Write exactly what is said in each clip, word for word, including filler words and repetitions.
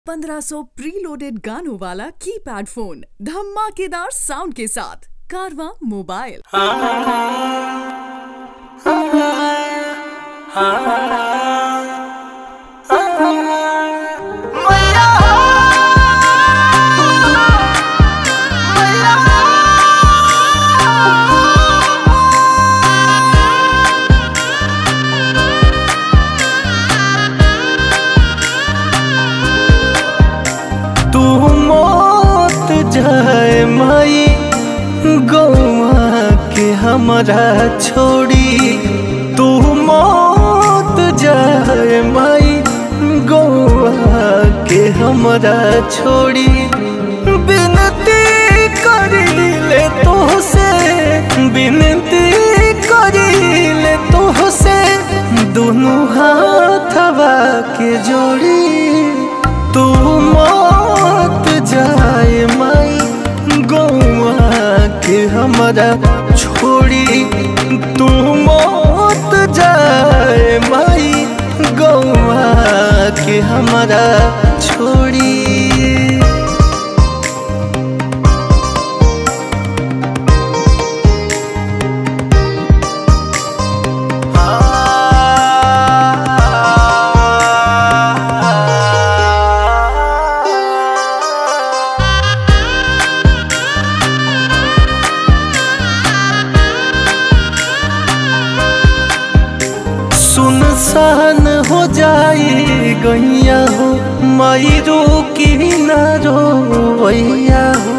पंद्रह सौ प्रीलोडेड गानों वाला कीपैड फोन धमाकेदार साउंड के साथ कारवा मोबाइल। जाए माई गौआ के हमारा छोड़ी, तू मौत जाए माई गौआ के हमारा छोड़ी। बिनती करी ले तो से, बिनती करी ले तो से, दोनों हाथवा के जोड़ी। तू मौत जाए माई गौआ के हमारा छोड़ी, तू मौत जाए माई गौआ के हमारा छोड़ी। सुनसान हो जाई गैया हो माई रो की न रोवैया हो।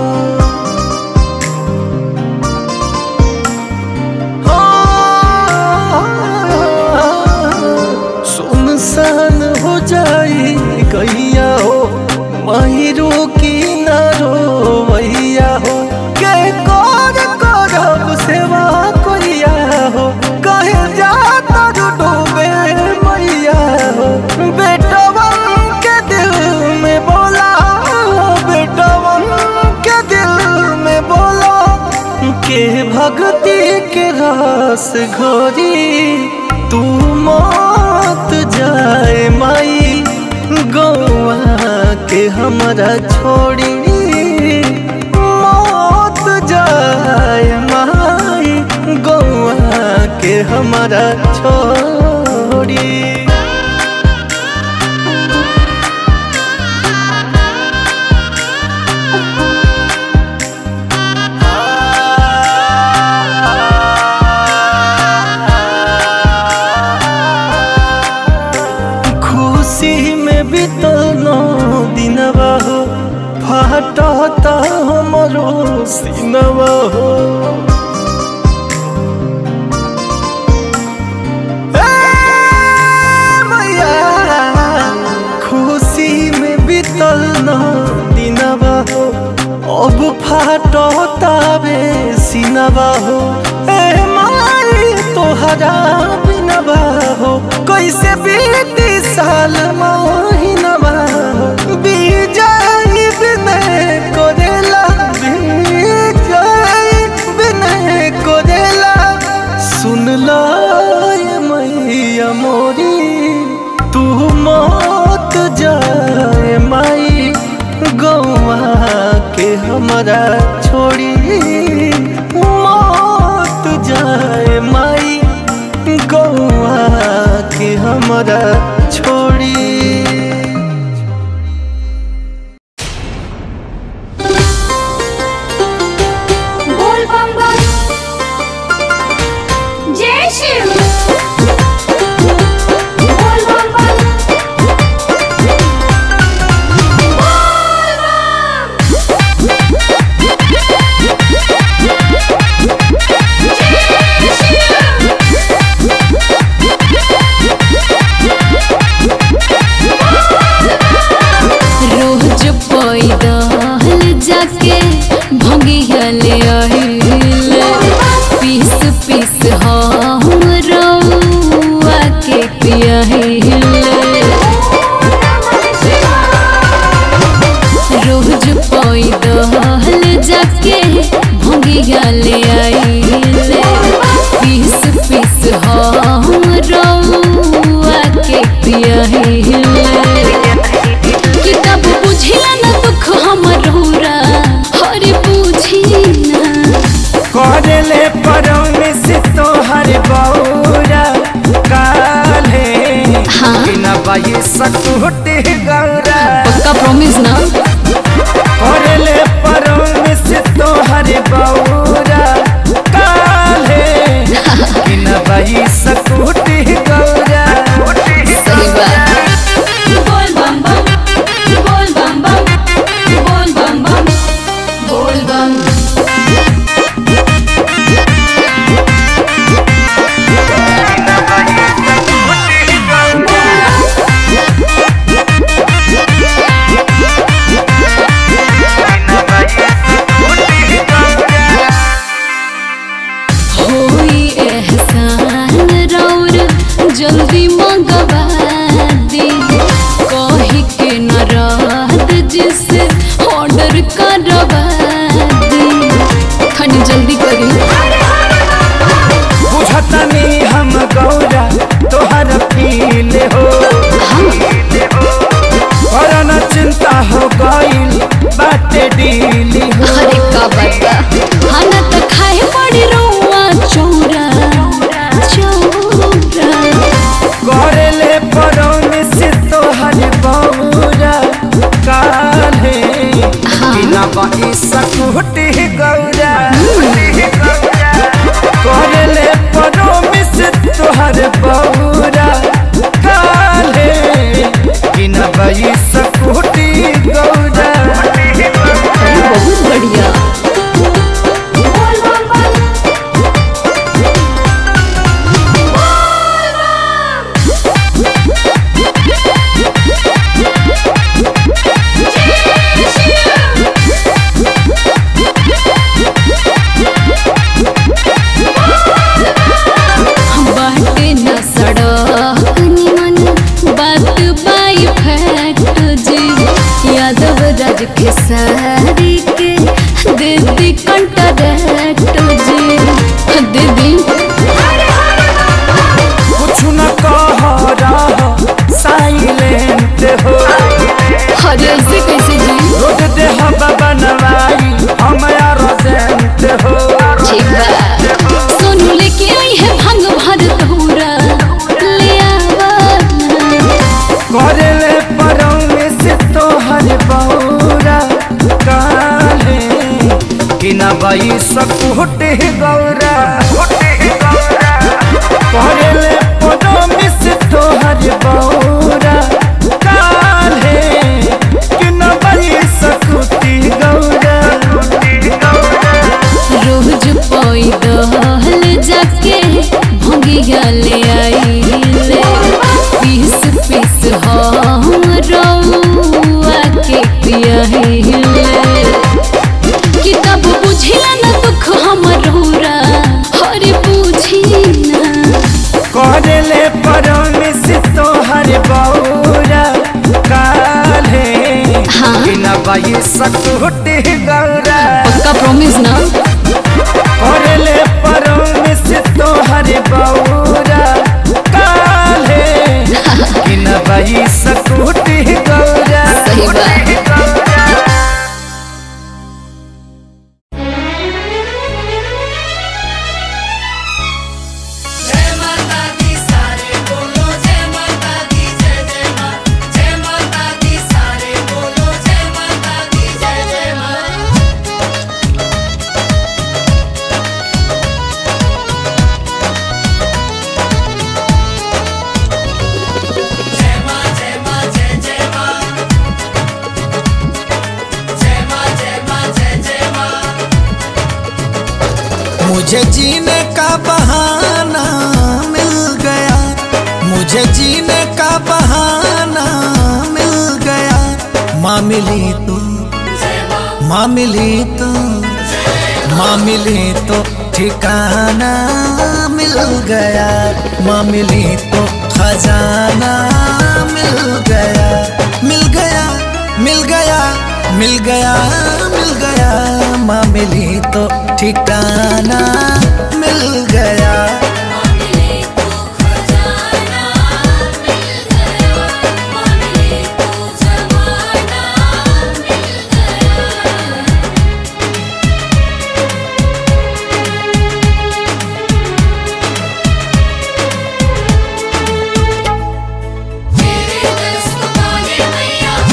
सुनसान हो जाई गैया हो माई रो की न रोवैया हो। के कर करब सेवा कोइया हो, कहे जाता डूबे मैया हो। बेटवन के दिल में बोला, बेटवन के दिल में बोला, के भक्ति के रस घोरी। तू मौत जाए माई गौआ के हमारा छोड़ी, मौत जाए माई गौआ के हमारा छोड़ी। खुशी में बीतलो दिनवा हो, फाटता हमरो सीनवा हो। खुशी में बीतल न दिनवा हो, अब फाटता बे सीनवा हो। ए माई तोहरा बिनवा हो, कैसे बीती साल महीनवा हो। बीजाई बिनय कोरेला, बीजाई बिनय कोरेला, सुन लो मैया मोरी। तू मौत जाए माई गौआ के हमारा छोड़ी, मौत जाए माई गौआ के हमारा छोड़ी। हम रउआ के पिया कि गौरा पक्का प्रॉमिस ना करेले प्रॉमिस तोहर बौरा काले कि न भाई सकूटी गौरा सही बात। बोल बम बम बोल बम बम बोल बम बम बोल बम। जल्दी मंगवा दी कही के न रात जिसे ऑर्डर करवा दी खनी जल्दी करी। बुझतनी हम गौरा तोहर पीले हो और न चिंता हो गईल बाटे डीली हो। अरे का बता खाना तो खाए पड़ी रोआ चौरा करेले प्रॉमिस तोहर बौरा काले बिना बाई सकूटी गौरा करेले प्रॉमिस तोहर बौरा काले बिना बाई सकूटी गौरा। बहुत बढ़िया। खेसारी के दीदी कंट्रैक्ट जी दीदी कुछ न कह रहा साइलेंट हो। अरे ऐसे कैसे जी रोड दे हम बनवाई हम रोजेंट हो। ठीक बा सोनू लेके आई है भंग भर धूरा ले आवा करेले प्रॉमिस तोहर बौरा काले कि न भाई सकूटी गौरा करेले प्रॉमिस तोहर बौरा काले कि न भाई सकूटी गौरा। रोज पोई दहल जाके भंगिया ले आई ले पीस पीस हम रौआ के पिया किताब बुझिला न दुख हमरोरा हरे बुझी ना करेले प्रॉमिस तोहर बौरा काले बिना बाई सकूटी गौरा पक्का प्रॉमिस ना करेले प्रॉमिस तोहर बौरा काले बिना बाई सकूटी गौरा। सही बात। मुझे जीने का बहाना मिल गया मुझे जीने का बहाना मिल गया माँ मिली तो माँ मिली तो माँ मिली तो ठिकाना मिल गया माँ मिली तो खजाना मिल गया मिल गया मिल गया मिल गया मिल गया माँ मिली तो ठिकाना मिल गया। मेरे दस्तूर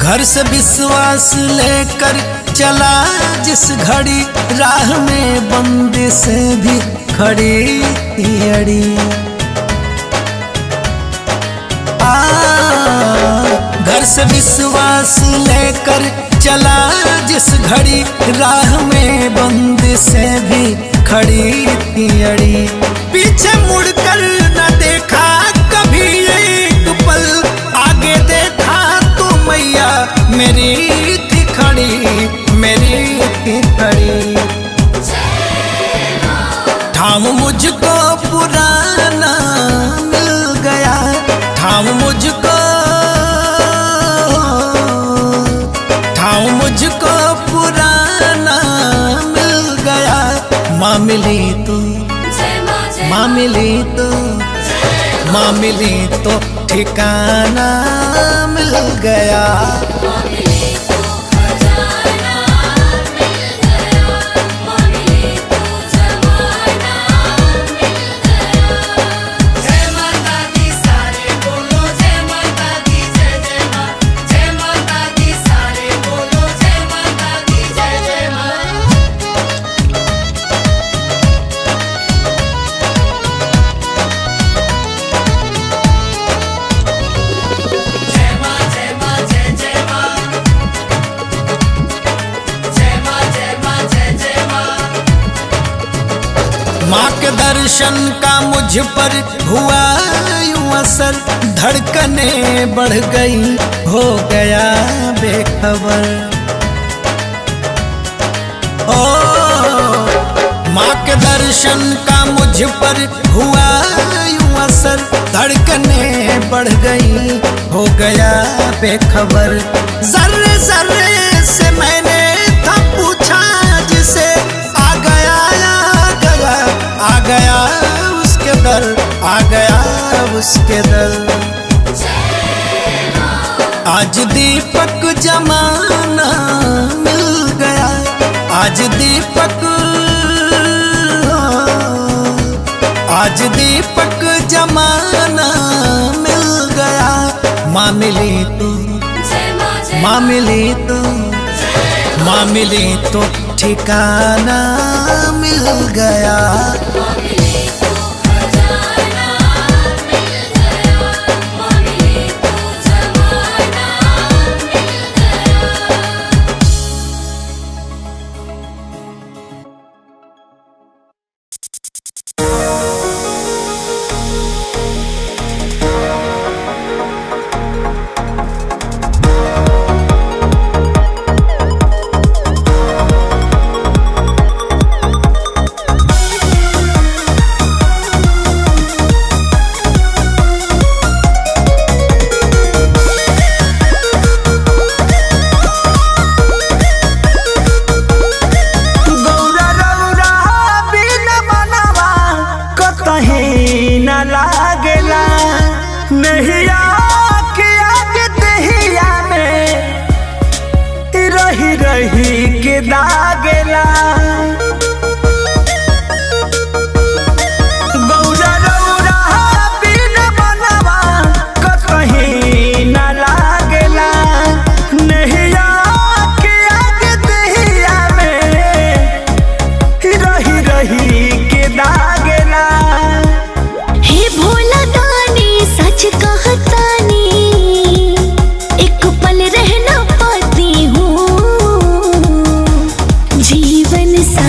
घर से विश्वास लेकर चला जिस घड़ी राह में बंदे से भी खड़ी अड़ी। आ घर से विश्वास लेकर चला जिस घड़ी राह में बंदे से भी खड़ी अड़ी। पीछे मुड़कर न देखा कभी एक पल, आगे देखा तो मैया मेरी थी खड़ी, मेरी थी खड़ी। ठाम मुझको पुराना मिल गया, ठाम मुझको, ठाम मुझको पुराना मिल गया। माँ मिली तो, माँ मिली तो, माँ मिली तो ठिकाना मिल गया। माँ के दर्शन का मुझ पर हुआ यूं असर, धड़कने बढ़ गई हो गया बेखबर। ओ माँ के दर्शन का मुझ पर हुआ यूं असर, धड़कने बढ़ गई हो गया बेखबर। जर्रे जर्रे से मैंने था पूछा जिसे, आ गया आ गया उसके दर, आ गया उसके दर। आज दीपक जमाना मिल गया, आज दीपक, आज दीपक जमाना मिल गया। माँ मिली तो, माँ मिली तो, माँ मिली तो ठिकाना मिल गया। जीवन सा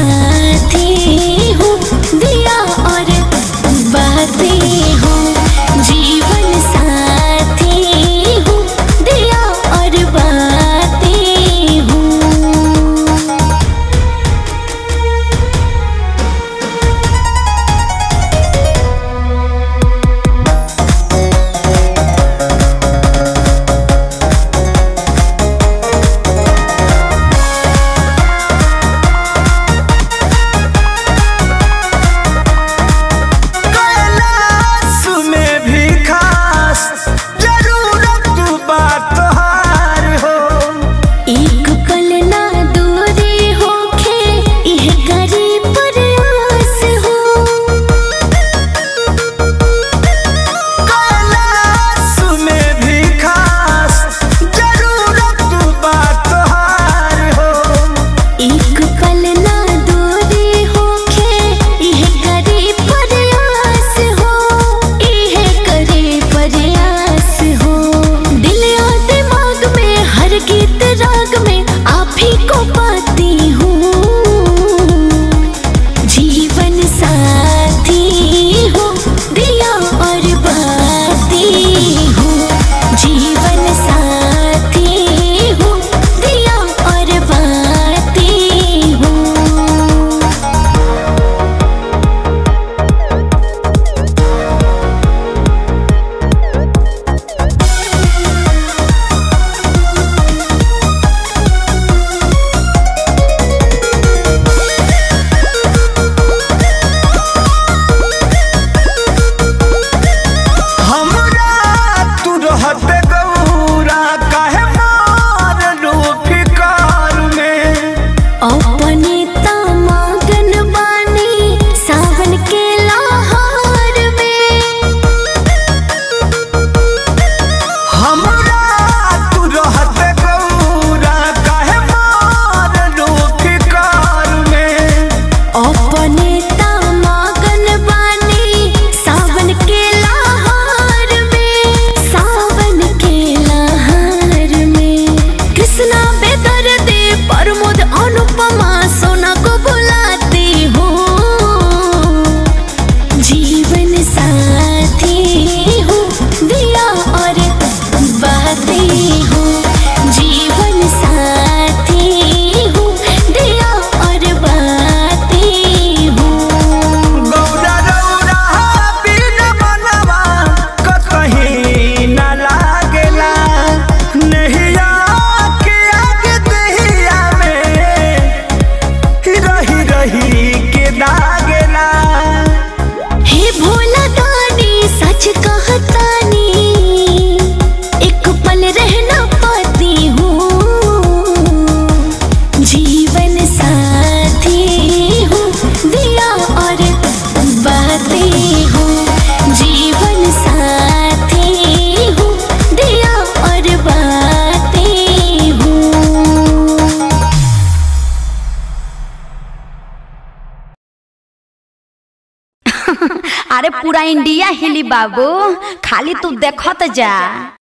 अरे पूरा इंडिया हिली बाबू, खाली तू देखत जा।